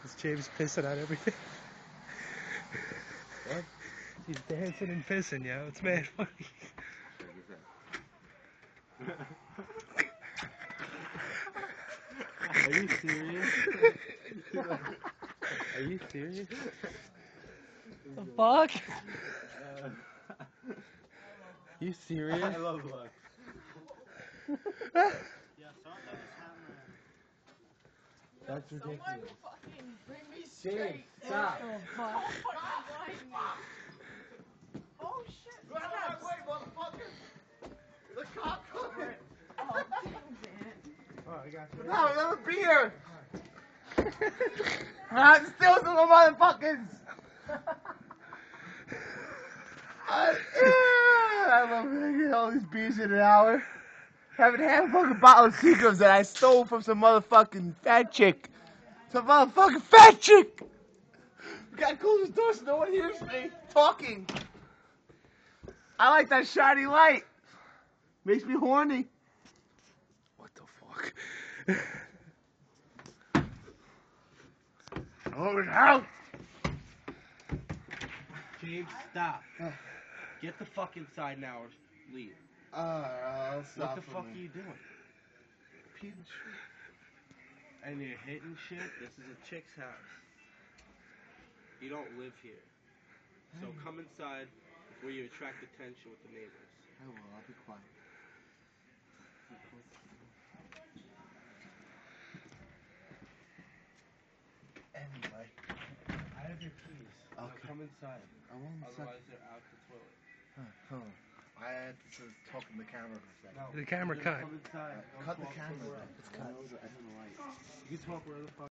This James pissing on everything. What? He's dancing and pissing, yo. It's mad funny. Are you serious? Are you serious? The fuck? You serious? I love luck. That's ridiculous. Someone fucking bring me James, straight. stop. Oh, fuck. Don't fucking blind me. Oh, shit. Get out of my way, motherfucker! The cop coming! Oh, damn it. Oh, I got you. No, another beer! I'm still some motherfuckers! I love getting all these beers in an hour. Haven't had a fucking bottle of Seagrams that I stole from some motherfucking fat chick. Some motherfucking fat chick! We gotta close the door so no one hears me talking. I like that shiny light. Makes me horny. What the fuck? Oh, house! James, stop. Get the fuck inside now or leave. I'll stop. What the fuck are you doing? Peeing shit. And you're hitting shit? This is a chick's house. You don't live here. So come inside before you attract attention with the neighbors. I will, I'll be quiet. Anyway. I have your keys. Now Okay. come inside. I won't Otherwise, they're out the toilet. Hold on. I had to talk in the camera for a second. No, The camera just cut. Come inside. Don't Cut the talk camera. somewhere else. It's cut. You can talk wherever the fuck.